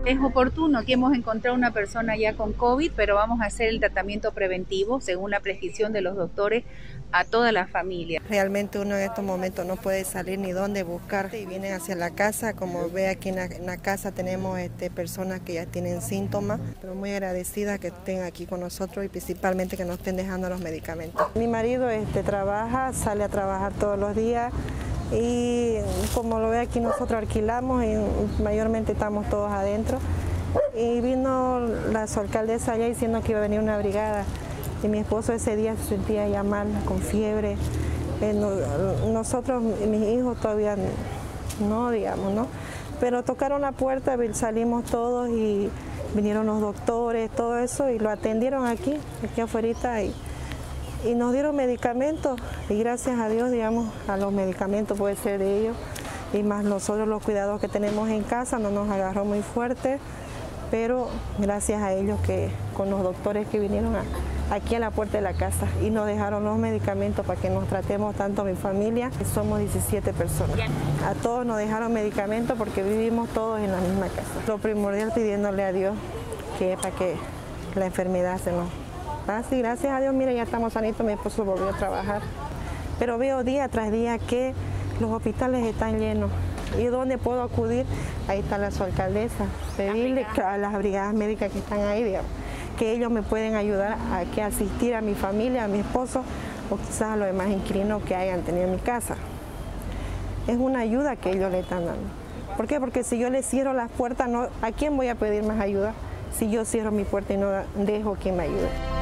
Es oportuno que hemos encontrado una persona ya con COVID, pero vamos a hacer el tratamiento preventivo según la prescripción de los doctores a toda la familia. Realmente uno en estos momentos no puede salir ni dónde buscar y vienen hacia la casa. Como ve aquí en la casa tenemos personas que ya tienen síntomas, pero muy agradecidas que estén aquí con nosotros y principalmente que nos estén dejando los medicamentos. Mi marido trabaja, sale a trabajar todos los días. Y como lo ve aquí nosotros alquilamos y mayormente estamos todos adentro. Y vino la alcaldesa allá diciendo que iba a venir una brigada y mi esposo ese día se sentía ya mal, con fiebre. Nosotros, mis hijos todavía no, digamos, ¿no? Pero tocaron la puerta, salimos todos y vinieron los doctores, todo eso y lo atendieron aquí afuera. Y nos dieron medicamentos y gracias a Dios, digamos, a los medicamentos puede ser de ellos y más nosotros los cuidados que tenemos en casa no nos agarró muy fuerte, pero gracias a ellos que con los doctores que vinieron aquí a la puerta de la casa y nos dejaron los medicamentos para que nos tratemos tanto mi familia, que somos 17 personas. A todos nos dejaron medicamentos porque vivimos todos en la misma casa. Lo primordial pidiéndole a Dios que para que la enfermedad se nos... Sí, gracias a Dios, mire, ya estamos sanitos, mi esposo volvió a trabajar. Pero veo día tras día que los hospitales están llenos. ¿Y dónde puedo acudir? Ahí está la alcaldesa. Pedirle a las brigadas médicas que están ahí, digamos, que ellos me pueden ayudar a asistir a mi familia, a mi esposo, o quizás a los demás inquilinos que hayan tenido en mi casa. Es una ayuda que ellos le están dando. ¿Por qué? Porque si yo les cierro las puertas, ¿a quién voy a pedir más ayuda? Si yo cierro mi puerta y no dejo que me ayude.